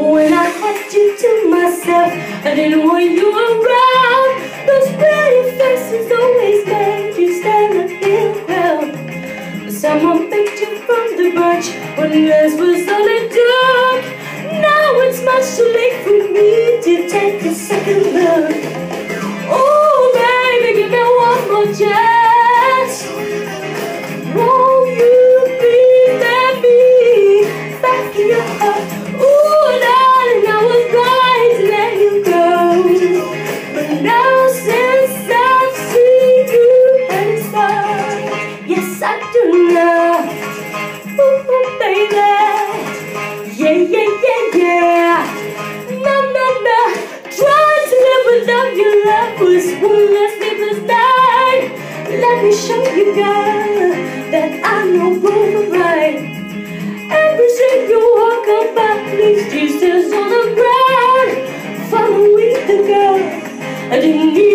when I had you to myself, I didn't want you around. Those pretty faces always made you stand up in the crowd. Someone picked you from the bunch when theirs was only dark. Now it's much too late for me to take a second look. Oh baby, give me one more chance. Won't you please let me back in your heart? Ooh darling, I was going to let you go, but now since I've seen you at the start, yes I do now. Ooh baby, yeah. No. Trying to live without your love was one less sleepless night. Let me show you, girl, that I know wrong from right. Every street you walk up, at least Jesus on the ground. Following the girl, I didn't need